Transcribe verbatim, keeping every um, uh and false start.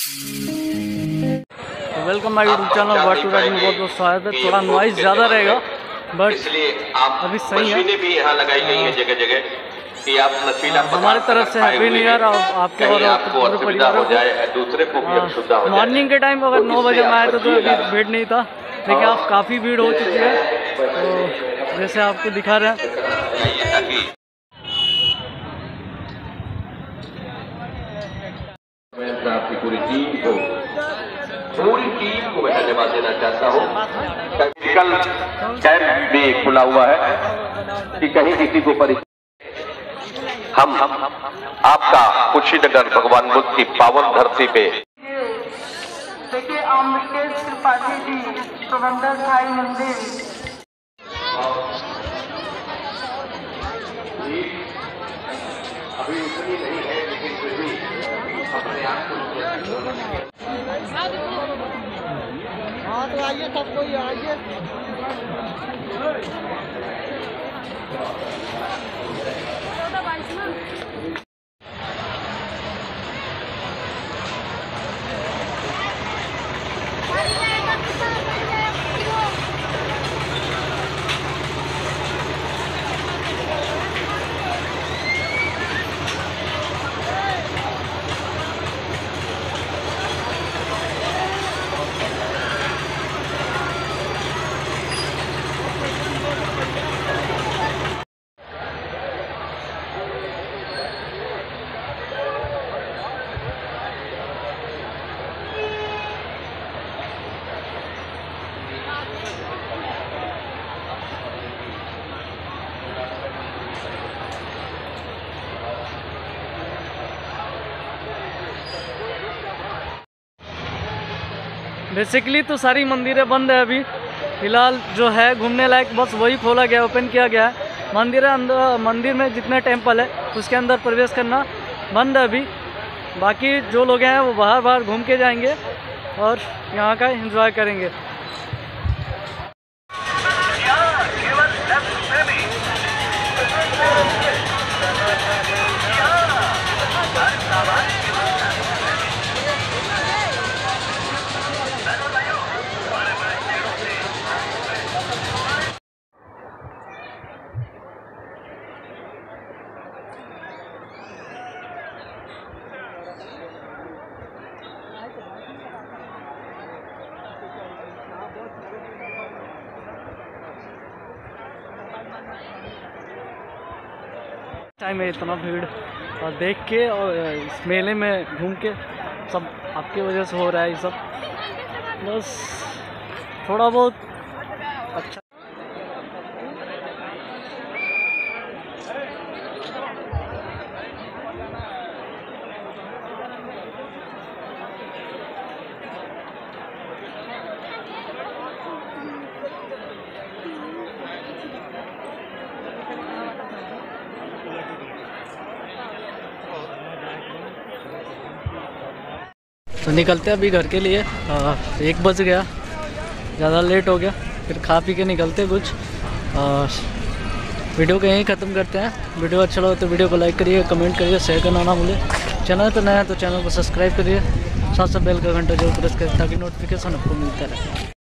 Welcome my YouTube channel बाटू राज में बहुत बहुत स्वागत है। थोड़ा नॉइज ज़्यादा रहेगा बट अभी सही है। मशीनें भी यहाँ लगाई गई हैं जगह जगह कि आप नशीला हमारी तरफ से हैप्पी न्यू ईयर और आपके और पूरे परिवार को। दूसरे को भी सुविधा हो जाए। मॉर्निंग के टाइम अगर नौ बजे में आए तो, तो अभी भीड़ नहीं था, लेकिन अब काफ़ी भीड़ हो चुकी है। तो जैसे आपको दिखा रहे हैं मैं आपकी पूरी टीम को पूरी टीम को मैं धन्यवाद देना चाहता हूँ। कल कैंप भी खुला हुआ है कि कहीं किसी को परिचय हम हम आपका कुशीनगर भगवान बुद्ध की पावन धरती पे देखिए अमृतेश त्रिपाठी जी प्रबंधक साई मंदिर। अभी उतनी नहीं है लेकिन फिर भी अपने आप को हाँ तो आइए सब कोई आइए। बेसिकली तो सारी मंदिरें बंद है अभी फ़िलहाल। जो है घूमने लायक बस वही खोला गया, ओपन किया गया है। मंदिर अंदर मंदिर में जितने टेंपल है उसके अंदर प्रवेश करना बंद है अभी। बाकी जो लोग हैं वो बाहर बाहर घूम के जाएंगे और यहाँ का एंजॉय करेंगे। टाइम है इतना भीड़ और देख के और इस मेले में घूम के सब आपकी वजह से हो रहा है ये सब। बस थोड़ा बहुत अच्छा तो निकलते हैं अभी घर के लिए। आ, एक बज गया, ज़्यादा लेट हो गया, फिर खा पी के निकलते कुछ। और वीडियो को यहीं ख़त्म करते हैं। वीडियो अच्छा लगा तो वीडियो को लाइक करिए, कमेंट करिए, शेयर करना ना भूलिए। चैनल तो नया है तो चैनल को सब्सक्राइब करिए, साथ साथ बेल का घंटा जरूर प्रेस करें ताकि नोटिफिकेशन आपको मिलता रहे।